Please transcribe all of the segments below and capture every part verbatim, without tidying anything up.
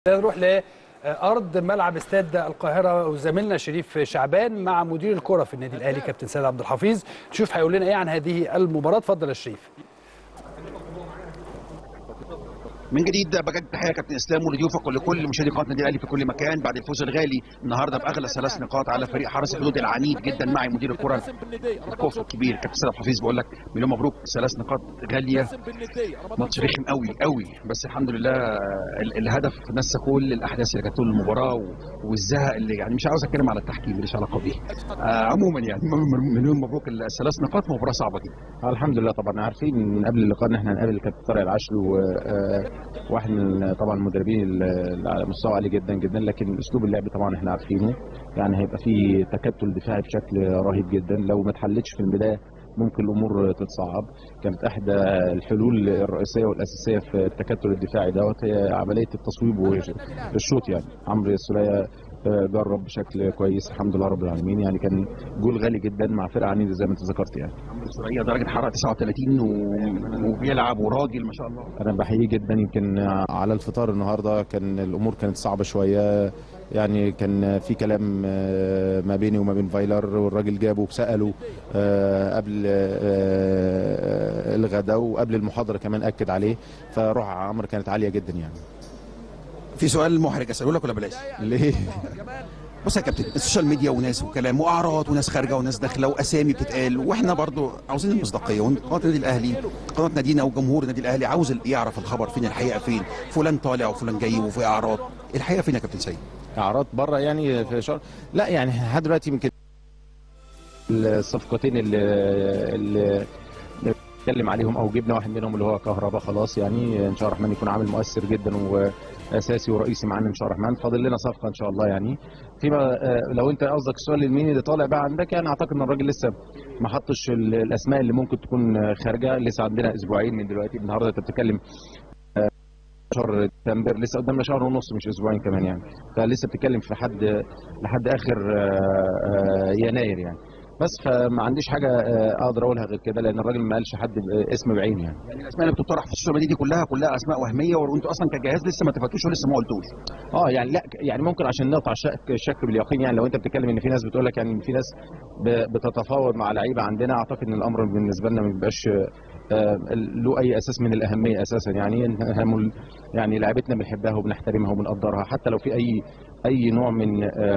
نروح لأرض ملعب استاد القاهرة وزميلنا شريف شعبان مع مدير الكرة في النادي الأهلي كابتن سيد عبد الحفيظ. نشوف هيقول لنا إيه عن هذه المباراة. اتفضل يا شريف. من جديد بجد تحيه كابتن اسلام ولضيوفك ولكل مشاهدي قناه النادي الاهلي في كل مكان بعد الفوز الغالي النهارده باغلى ثلاث نقاط على فريق حرس الحدود العنيد جدا. معي مدير الكره الكوف الكبير كابتن سيد عبد الحفيظ. بقول لك مليون مبروك، ثلاث نقاط غاليه، ماتش رخم قوي قوي، بس الحمد لله الهدف نسى كل الاحداث اللي كانت طول المباراه والزهق اللي يعني مش عاوز اتكلم على التحكيم ماليش علاقه بيه. آه عموما يعني مليون مبروك، الثلاث نقاط مباراه صعبه جدا. الحمد لله طبعا عارفين من قبل اللقاء ان احنا هنقابل كابتن طارق العشر وواحد من طبعا المدربين اللي على مستوى عالي جدا جدا، لكن اسلوب اللعب طبعا احنا عارفينه، يعني هيبقى فيه تكتل دفاعي بشكل رهيب جدا. لو ما اتحلتش في البدايه ممكن الامور تتصعب. كانت احدى الحلول الرئيسيه والاساسيه في التكتل الدفاعي دوت هي عمليه التصويب والشوط. يعني عمرو السوليه جرب بشكل كويس الحمد لله رب العالمين، يعني كان جول غالي جدا مع فرقه عنيده زي ما انت ذكرت. يعني عمرو السوليه درجه حراره تسعة وثلاثين وبيلعب وراجل ما شاء الله. انا بحييه جدا. يمكن على الفطار النهارده كان الامور كانت صعبه شويه، يعني كان في كلام ما بيني وما بين فايلر، والراجل جابه وساله قبل الغداء وقبل المحاضره كمان اكد عليه، فروح عمرو كانت عاليه جدا. يعني في سؤال محرج اساله لك ولا بلاش؟ ليه؟ بص يا كابتن، السوشيال ميديا وناس وكلام واعراض وناس خارجه وناس داخله واسامي بتتقال، واحنا برضو عاوزين المصداقيه. وقناه النادي الاهلي قناه نادينا وجمهور النادي الاهلي عاوز يعرف الخبر فين، الحقيقه فين، فلان طالع وفلان جاي وفي اعراض، الحقيقه فين يا كابتن سيد؟ اعراض بره يعني في شهر؟ لا يعني لحد دلوقتي يمكن الصفقتين اللي اللي نتكلم عليهم او جبنا واحد منهم اللي هو كهربا خلاص، يعني ان شاء الله الرحمن يكون عامل مؤثر جدا واساسي ورئيسي معانا ان شاء الله الرحمن. فاضل لنا صفقه ان شاء الله. يعني فيما لو انت قصدك السؤال لمين اللي طالع بقى عندك، يعني اعتقد ان الراجل لسه ما حطش الاسماء اللي ممكن تكون خارجه، لسه عندنا اسبوعين من دلوقتي. النهارده انت بتتكلم شهر ديسمبر، لسه قدامنا شهر ونص مش اسبوعين كمان، يعني فلسه بتتكلم في لحد لحد اخر يناير يعني. بس فما عنديش حاجه اقدر اقولها غير كده، لان الراجل ما قالش حد اسم بعين. يعني يعني الاسماء اللي بتطرح في السوشيال ميديا دي كلها كلها اسماء وهميه، وانتوا اصلا كجهاز لسه ما اتفقتوش ولسه ما قلتوش. اه يعني لا يعني ممكن عشان نقطع الشك, الشك باليقين. يعني لو انت بتتكلم ان في ناس بتقول لك يعني في ناس بتتفاوض مع لعيبه عندنا، اعتقد ان الامر بالنسبه لنا ما بيبقاش له اي اساس من الاهميه اساسا. يعني يعني لعيبتنا بنحبها وبنحترمها وبنقدرها، حتى لو في اي اي نوع من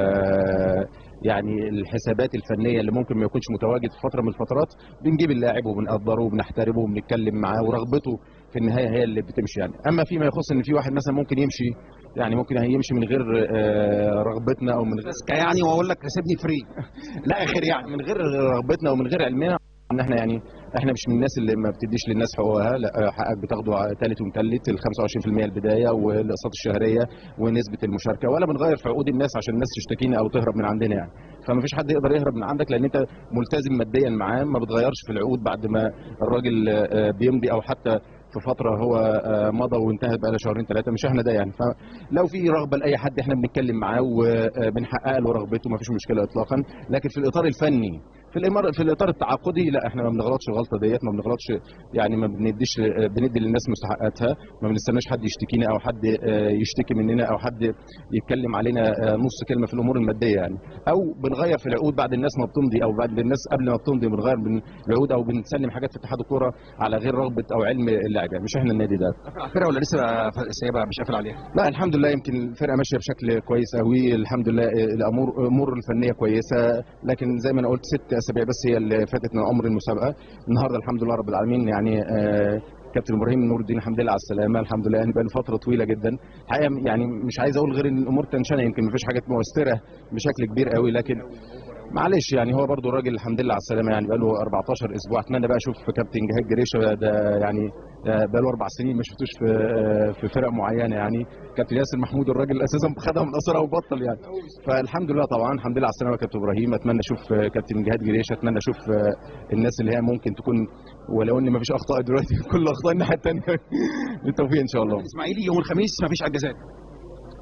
يعني الحسابات الفنيه اللي ممكن ما يكونش متواجد في فتره من الفترات، بنجيب اللاعب وبنقدره وبنحترمه وبنتكلم معاه، ورغبته في النهايه هي اللي بتمشي. يعني اما فيما يخص ان في واحد مثلا ممكن يمشي، يعني ممكن هيمشي من غير رغبتنا او من غير يعني واقول لك سيبني فري لا اخر يعني من غير رغبتنا ومن غير علمنا ان احنا يعني احنا مش من الناس اللي ما بتديش للناس حقوقها. لا، حقك بتاخده ثالث ومثلث، ال خمسة وعشرين بالمية البدايه والاقساط الشهريه ونسبه المشاركه، ولا بنغير في عقود الناس عشان الناس تشتكينا او تهرب من عندنا. يعني فما فيش حد يقدر يهرب من عندك، لان انت ملتزم ماديا معاه، ما بتغيرش في العقود بعد ما الراجل بيمضي او حتى في فتره هو مضى وانتهت بقى له شهرين ثلاثه. مش احنا ده يعني. فلو في رغبه لاي حد احنا بنتكلم معاه وبنحقق له رغبته، ما فيش مشكله اطلاقا. لكن في الاطار الفني في الامر في الاطار التعاقدي لا، احنا ما بنغلطش الغلطه ديت، ما بنغلطش يعني، ما بنديش بندي للناس مستحقاتها، ما بنستناش حد يشتكينا او حد يشتكي مننا او حد يتكلم علينا نص كلمه في الامور الماديه يعني، او بنغير في العقود بعد الناس ما بتمضي او بعد الناس قبل ما بتمضي بنغير العقود او بنسلم حاجات في اتحاد الكوره على غير رغبه او علم اللاعب. يعني مش احنا النادي ده. الفرقه ولا لسه سايبها مش قافل عليها؟ لا الحمد لله، يمكن الفرقه ماشيه بشكل كويس قوي الحمد لله. الامور امور الفنيه كويسه، لكن زي ما انا قلت ست اسابيع بس هي اللي فاتت من عمر المسابقه. النهارده الحمد لله رب العالمين يعني آه كابتن ابراهيم نور الدين الحمد لله على السلامه. الحمد لله يعني بقى له فتره طويله جدا الحقيقه، يعني مش عايز اقول غير ان الامور تنشنه، يمكن ما فيش حاجه مؤثره بشكل كبير قوي، لكن معلش يعني هو برضو الراجل الحمد لله على السلامه. يعني بقى له أربعتاشر اسبوع. اتمنى بقى اشوف كابتن جهاد جريشه ده، يعني بقى له اربع سنين ما شفتوش في في فرق معينه. يعني كابتن ياسر محمود الراجل اساسا خدها من قصرها وبطل يعني. فالحمد لله طبعا الحمد لله على السلامه كابتن ابراهيم. اتمنى اشوف كابتن جهاد جريشه، اتمنى اشوف الناس اللي هي ممكن تكون، ولو ان ما فيش اخطاء دلوقتي كل اخطاء الناحيه الثانيه. بالتوفيق ان شاء الله. الاسماعيلي يوم الخميس ما فيش اجازات.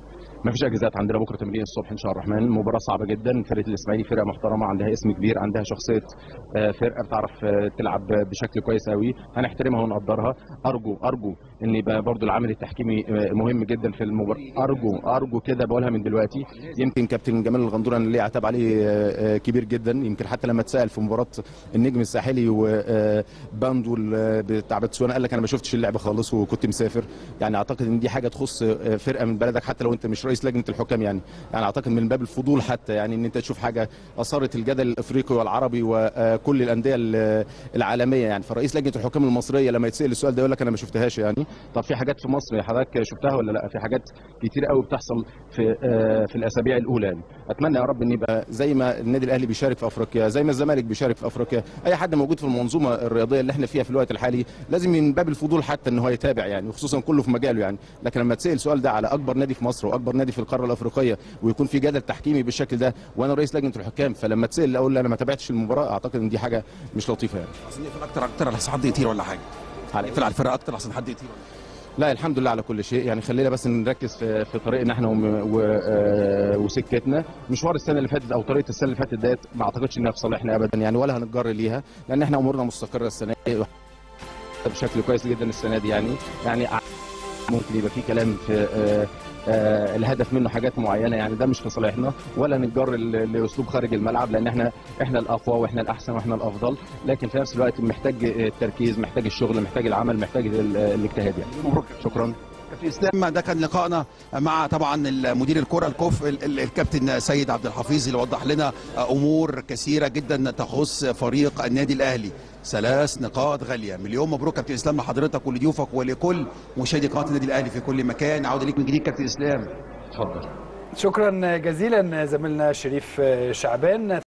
مفيش اجازات عندنا، بكره تمرين الصبح ان شاء الله الرحمن. مباراه صعبه جدا، فرقه الاسماعيلي فرقه محترمه، عندها اسم كبير، عندها شخصيه فرقه بتعرف تلعب بشكل كويس قوي، هنحترمها ونقدرها. ارجو ارجو ان يبقى برضو العامل التحكيمي مهم جدا في المباراه، ارجو ارجو كده بقولها من دلوقتي. يمكن كابتن جمال الغندور انا ليه عتاب عليه كبير جدا، يمكن حتى لما اتسال في مباراه النجم الساحلي وباندو بتاع بتسوانا قال لك انا ما شفتش اللعبه خالص وكنت مسافر. يعني اعتقد ان دي حاجه تخص فرقه من بلدك حتى لو انت مش رئيس لجنه الحكام، يعني يعني اعتقد من باب الفضول حتى، يعني ان انت تشوف حاجه اثارت الجدل الافريقي والعربي وكل الانديه العالميه. يعني فرئيس لجنه الحكام المصريه لما يتسال السؤال ده يقول لك انا ما شفتهاش. يعني طب في حاجات في مصر حضرتك شفتها ولا لا؟ في حاجات كتير قوي بتحصل في في الاسابيع الاولى. يعني اتمنى يا رب ان يبقى زي ما النادي الاهلي بيشارك في افريقيا، زي ما الزمالك بيشارك في افريقيا، اي حد موجود في المنظومه الرياضيه اللي احنا فيها في الوقت الحالي لازم من باب الفضول حتى ان هو يتابع، يعني وخصوصا كله في مجاله. يعني لكن لما تسال السؤال ده على اكبر نادي في مصر واكبر نادي في القاره الافريقيه ويكون في جدل تحكيمي بالشكل ده وانا رئيس لجنه الحكام، فلما تسال اقول انا ما تابعتش المباراه، اعتقد ان دي حاجه مش لطيفه. يعني عايزين نقفل اكتر اكتر لحسن حد يطير ولا حاجه، نقفل على الفرقه اكتر لحسن حد يطير. لا الحمد لله على كل شيء. يعني خلينا بس نركز في في طريقنا احنا وسكتنا. مشوار السنه اللي فاتت او طريقه السنه اللي فاتت ديت ما اعتقدش انها في صالحنا ابدا، يعني ولا هنتجر ليها، لان احنا امورنا مستقره السنه دي بشكل كويس جدا السنه دي. يعني يعني ممكن يبقى في كلام في آآ آآ الهدف منه حاجات معينه، يعني ده مش في صالحنا، ولا نتجر لاسلوب خارج الملعب، لان احنا احنا الاقوى واحنا الاحسن واحنا الافضل، لكن في نفس الوقت محتاج التركيز، محتاج الشغل، محتاج العمل، محتاج الاجتهاد. يعني مبروك. شكرا كابتن اسلام. ده كان لقائنا مع طبعا مدير الكره الكوف الكابتن سيد عبد الحفيظ اللي وضح لنا امور كثيره جدا تخص فريق النادي الاهلي. ثلاث نقاط غاليه. مليون مبروك كابتن اسلام لحضرتك ولضيوفك ولكل مشاهدي قناه النادي الاهلي في كل مكان. عوده ليك من جديد كابتن اسلام. اتفضل. شكرا جزيلا زميلنا شريف شعبان.